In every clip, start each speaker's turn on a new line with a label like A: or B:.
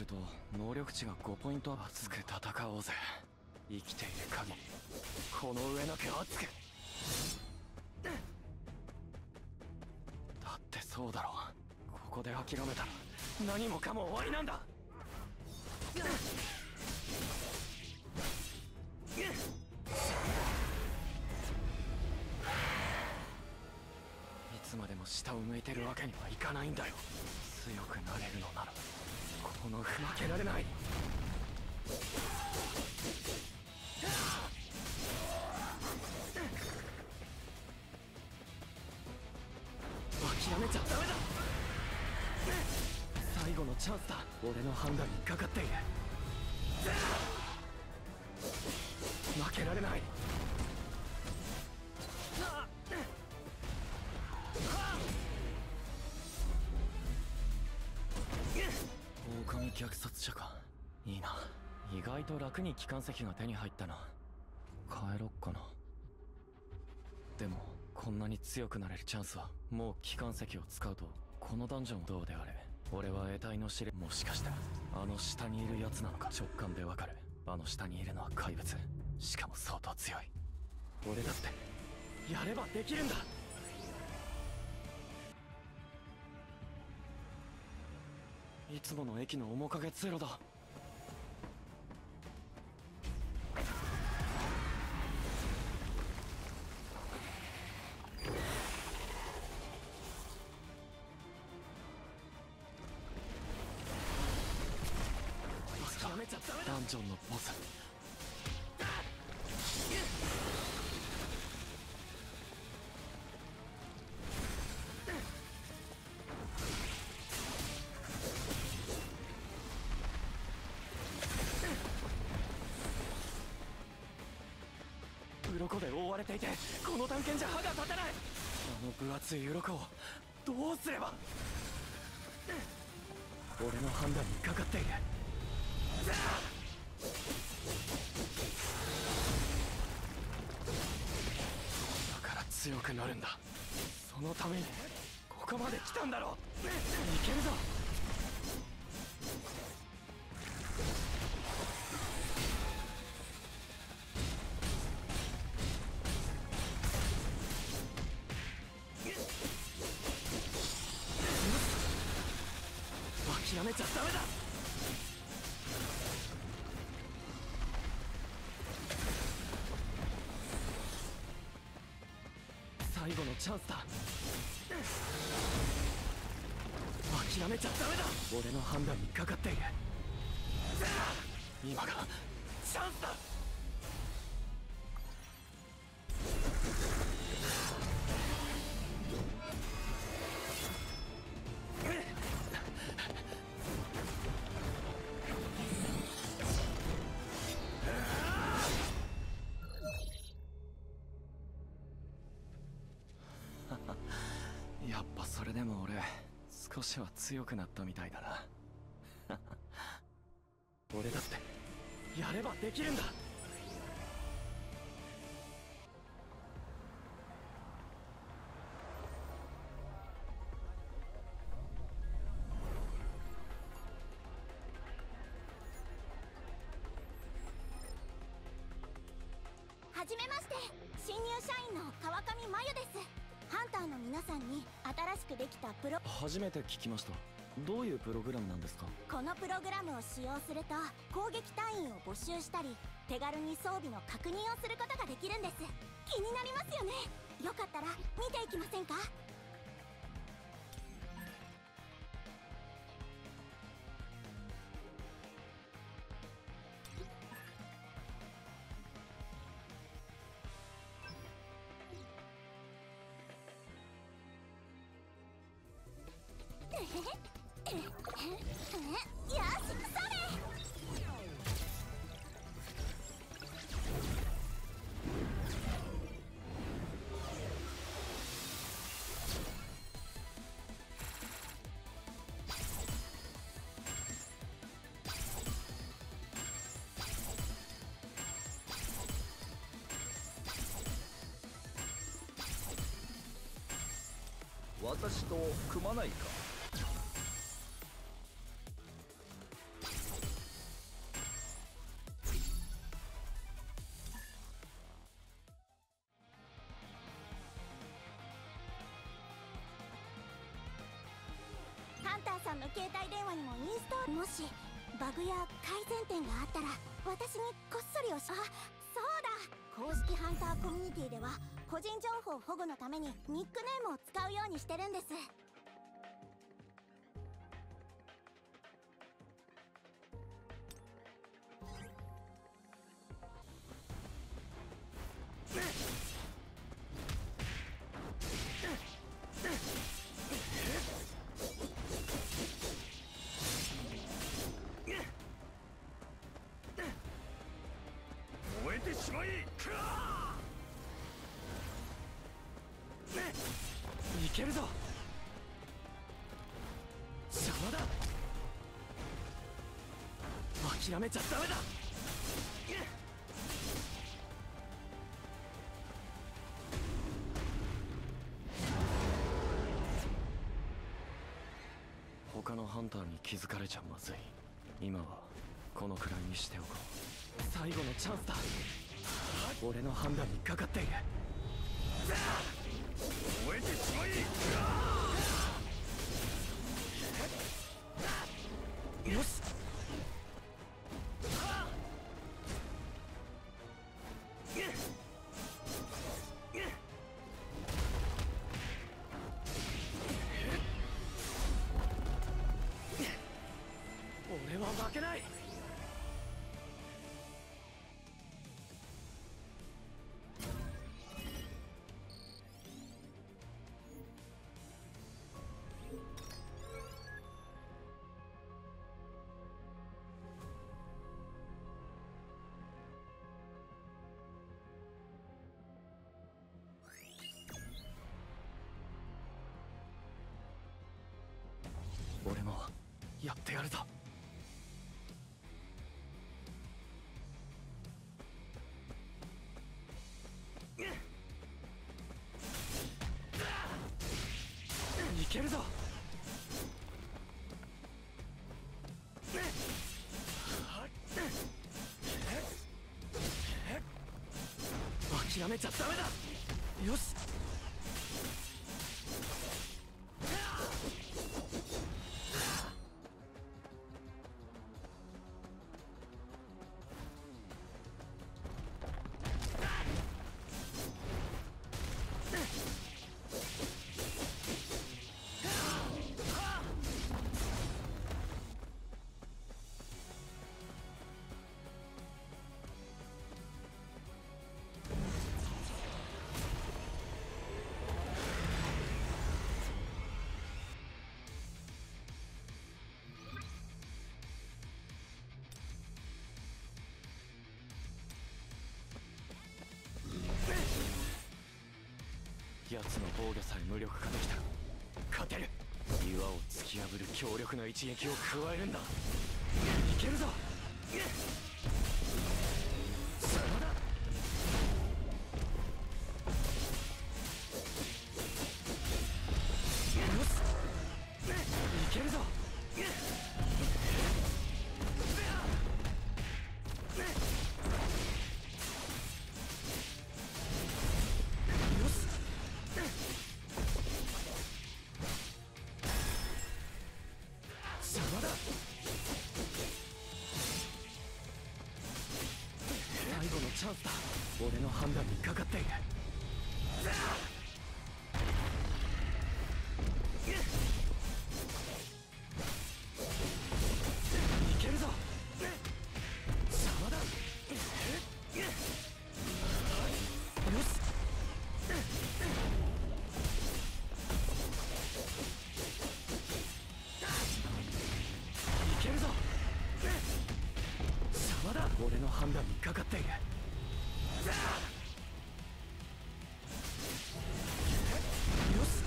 A: と能力値が5ポイント熱く戦おうぜ。生きている限りこの上なく熱く。だってそうだろう、ここで諦めたら何もかも終わりなんだ。いつまでも下を向いてるわけにはいかないんだよ。強くなれるのならこの負けられない。諦めちゃダメだ。最後のチャンスだ。俺の判断にかかっている。負けられない。狼虐殺者か。いいな。意外と楽に機関石が手に入ったな。帰ろっかな。でもこんなに強くなれるチャンスはもう機関石を使うと。このダンジョンどうであれ俺は得体の知れ。もしかしてあの下にいるやつなのか。直感でわかる。あの下にいるのは怪物、しかも相当強い。俺だってやればできるんだ。いつもの駅の面影通路だ。ダンジョンのボス。鱗で覆われていてこの探検じゃ歯が立たない。あの分厚い鱗をどうすれば。俺の判断にかかっている。だから強くなるんだ。そのためにここまで来たんだろ。いけるぞ。諦めちゃダメだ。最後のチャンスだ。諦めちゃダメだ。俺の判断にかかっている。今がチャンスだ。やっぱそれでも俺少しは強くなったみたいだな。俺だってやればできるんだ。
B: はじめまして、新入社員の川上真由です。ハンターの皆さんに新しくできた
A: 初めて聞きました。どういうプログラムなんですか？
B: このプログラムを使用すると攻撃隊員を募集したり手軽に装備の確認をすることができるんです。気になりますよね。よかったら見ていきませんか？よし、それ。
C: 私と組まないか？
B: さんの携帯電話にもインストール、もしバグや改善点があったら私にこっそりそうだ、公式ハンターコミュニティでは個人情報保護のためにニックネームを使うようにしてるんです。
C: 燃えてしまい、
A: いけるぞ。邪魔だ。諦めちゃダメだ。他のハンターに気づかれちゃまずい。今はこのくらいにしておこう。最後のチャンスだ。俺の判断にかかっている。
C: 燃えてしまい、
A: よし。俺は負けない。俺もやってやるぞ。いけるぞ。諦めちゃダメだ。よし。奴の防御さえ無力化できたら勝てる。岩を突き破る強力な一撃を加えるんだ。いけるぞ。邪魔だ。よし。いけるぞ。邪魔だ。最後のチャンスだ。俺の判断にかかっている。いけるぞ。邪魔だ。よし。いけるぞ。邪魔だ。俺の判断にかかっている。よし。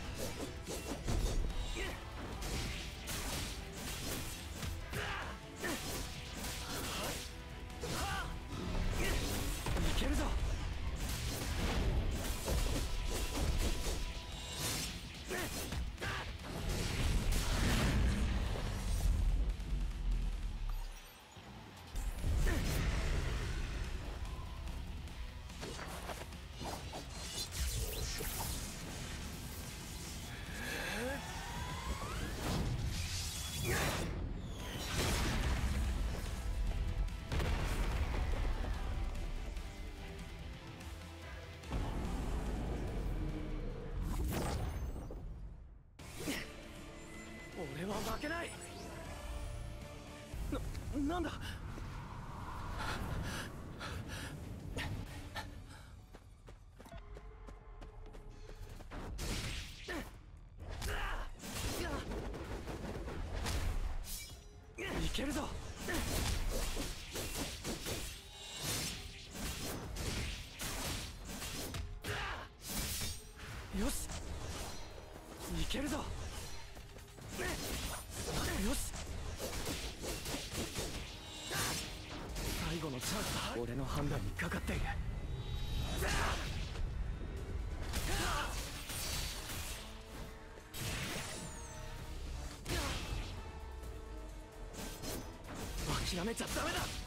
A: いけるぞ。 なんだ。いけるぞ。よし、いけるぞ。よし、最後のチャンスだ。俺の判断にかかっている。諦めちゃダメだ。